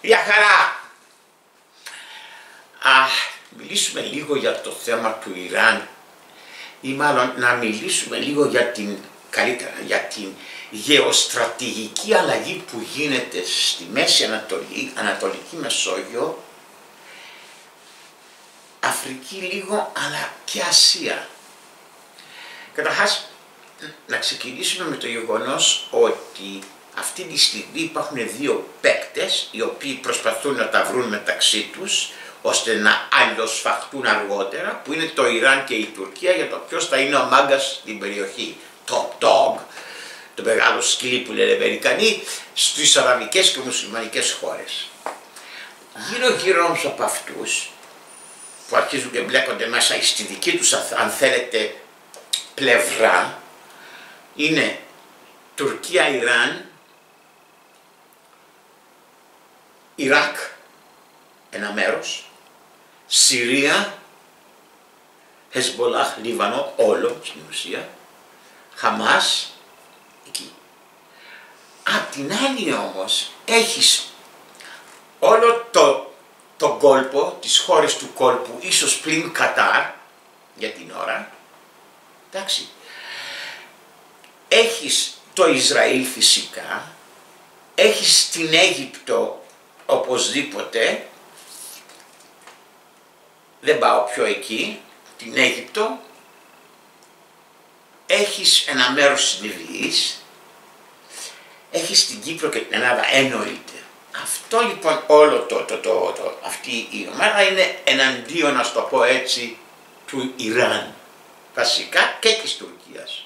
Γεια χαρά! Μιλήσουμε λίγο για το θέμα του Ιράν ή μάλλον να μιλήσουμε λίγο για την γεωστρατηγική αλλαγή που γίνεται στη Μέση Ανατολή, Ανατολική Μεσόγειο, Αφρική λίγο, αλλά και Ασία. Καταρχάς, να ξεκινήσουμε με το γεγονός ότι αυτή τη στιγμή υπάρχουν δύο παίκτες οι οποίοι προσπαθούν να τα βρουν μεταξύ τους ώστε να αλληλοσφαχτούν αργότερα, που είναι το Ιράν και η Τουρκία, για το ποιος θα είναι ο μάγκας στην περιοχή. Top dog, το μεγάλο σκυλί που λένε Αμερικανοί, στις αραβικές και μουσουλμανικές χώρες. Γύρω όμως από αυτούς που αρχίζουν και μπλέκονται μέσα στη δική τους, αν θέλετε, πλευρά, είναι Τουρκία, Ιράν, Ιράκ, ένα μέρος, Συρία, Χεσμολάχ, Λίβανο, όλο στην ουσία, Χαμάς, εκεί. Απ' την άλλη όμως έχεις όλο τον κόλπο, τις χώρες του κόλπου, ίσως πλην Κατάρ, για την ώρα, εντάξει. Έχεις το Ισραήλ φυσικά, έχεις την Αίγυπτο οπωσδήποτε, δεν πάω πιο εκεί, την Αίγυπτο, έχεις ένα μέρος της Λιβύης, έχεις την Κύπρο και την Ελλάδα, εννοείται. Αυτό λοιπόν όλο αυτή η ομάδα είναι εναντίον, να το πω έτσι, του Ιράν, βασικά και της Τουρκίας.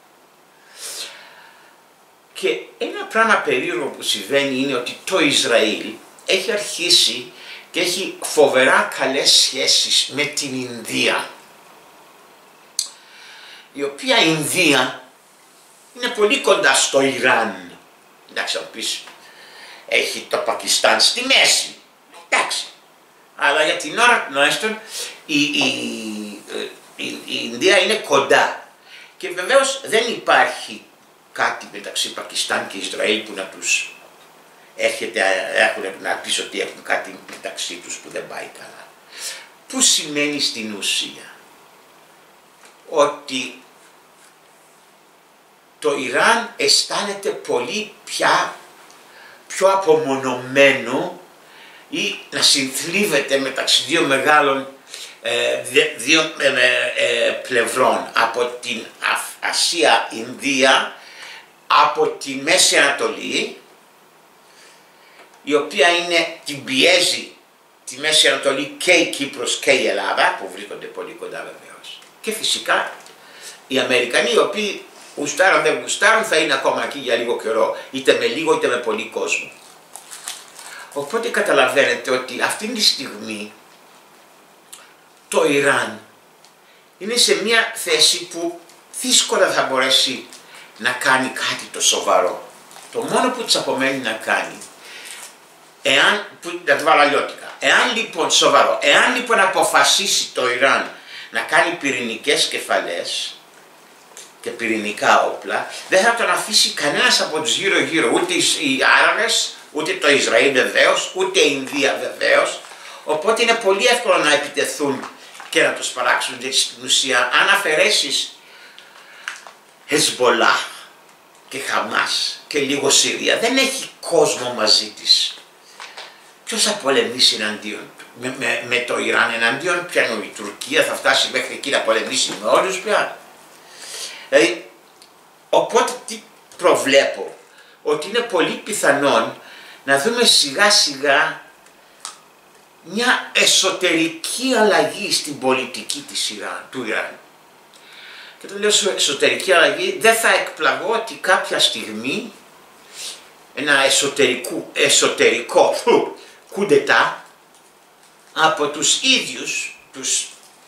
Και ένα πράγμα περίεργο που συμβαίνει είναι ότι το Ισραήλ έχει αρχίσει και έχει φοβερά καλές σχέσεις με την Ινδία, η οποία Ινδία είναι πολύ κοντά στο Ιράν. Εντάξει, θα πεις, έχει το Πακιστάν στη μέση, εντάξει, αλλά για την ώρα τουλάχιστον η Ινδία είναι κοντά και βεβαίως δεν υπάρχει κάτι μεταξύ Πακιστάν και Ισραήλ που να τους έχουν να πεις ότι έχουν κάτι μεταξύ τους που δεν πάει καλά. Που σημαίνει στην ουσία ότι το Ιράν αισθάνεται πολύ πιο απομονωμένο ή να συνθλίβεται μεταξύ δύο μεγάλων πλευρών, από την Ασία, Ινδία, από τη Μέση Ανατολή, η οποία την πιέζει τη Μέση Ανατολή και η Κύπρος και η Ελλάδα, που βρίσκονται πολύ κοντά βεβαίως. Και φυσικά οι Αμερικανοί, οι οποίοι γουστάρουν δεν γουστάρουν, θα είναι ακόμα εκεί για λίγο καιρό, είτε με λίγο είτε με πολύ κόσμο. Οπότε καταλαβαίνετε ότι αυτή τη στιγμή το Ιράν είναι σε μια θέση που δύσκολα θα μπορέσει να κάνει κάτι το σοβαρό. Το μόνο που της απομένει να κάνει, να το βάλω αλλιώτικα, εάν λοιπόν αποφασίσει το Ιράν να κάνει πυρηνικές κεφαλές και πυρηνικά όπλα, δεν θα τον αφήσει κανένας από τους γύρω-γύρω, ούτε οι Άραβες, ούτε το Ισραήλ βεβαίως, ούτε η Ινδία βεβαίως, οπότε είναι πολύ εύκολο να επιτεθούν και να τους παράξουν. Γιατί στην ουσία, αν αφαιρέσεις Χεσμολάχ και Χαμάς και λίγο Συρία, δεν έχει κόσμο μαζί της. Ποιος θα πολεμήσει εναντίον του, με το Ιράν εναντίον ποιανού? Η Τουρκία θα φτάσει μέχρι εκεί να πολεμήσει με όλους πια? Δηλαδή, οπότε τι προβλέπω? Ότι είναι πολύ πιθανόν να δούμε σιγά σιγά μια εσωτερική αλλαγή στην πολιτική του Ιράν. Και το λέω εσωτερική αλλαγή, δεν θα εκπλαγώ ότι κάποια στιγμή ένα εσωτερικό κουντετά από τους ίδιους τους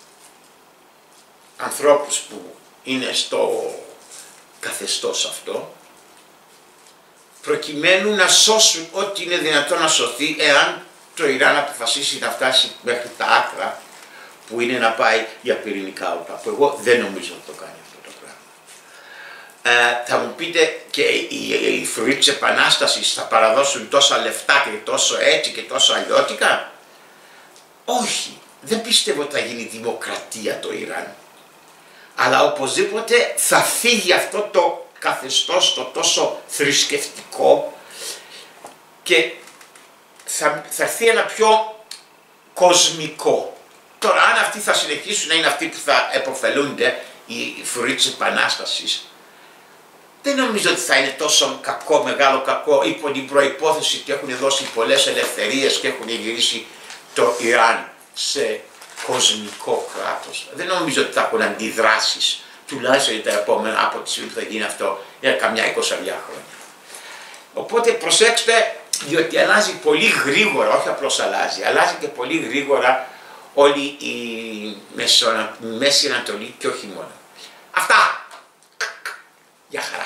ανθρώπους που είναι στο καθεστώς αυτό, προκειμένου να σώσουν ό,τι είναι δυνατόν να σωθεί, εάν το Ιράν αποφασίσει να φτάσει μέχρι τα άκρα που είναι να πάει για πυρηνικά όπλα, που εγώ δεν νομίζω να το κάνει αυτό το πράγμα. θα μου πείτε και οι φρουροί της Επανάστασης θα παραδώσουν τόσα λεφτά και τόσο έτσι και τόσο αλλιώτικα. Όχι, δεν πιστεύω ότι θα γίνει δημοκρατία το Ιράν. Αλλά οπωσδήποτε θα φύγει αυτό το καθεστώς το τόσο θρησκευτικό και θα έρθει ένα πιο κοσμικό. Τώρα αν αυτοί θα συνεχίσουν να είναι αυτοί που θα επωφελούνται, οι φρουροί της Επανάστασης, δεν νομίζω ότι θα είναι τόσο κακό, μεγάλο κακό, υπό την προϋπόθεση ότι έχουν δώσει πολλές ελευθερίες και έχουν γυρίσει το Ιράν σε κοσμικό κράτος. Δεν νομίζω ότι θα έχουν αντιδράσεις, τουλάχιστον τα επόμενα, από τη στιγμή που θα γίνει αυτό, για καμιά 20 χρόνια. Οπότε προσέξτε, διότι αλλάζει πολύ γρήγορα, όχι απλώς αλλάζει και πολύ γρήγορα όλη η Μέση Ανατολή και όχι μόνο. Αυτά! Γεια χαρά!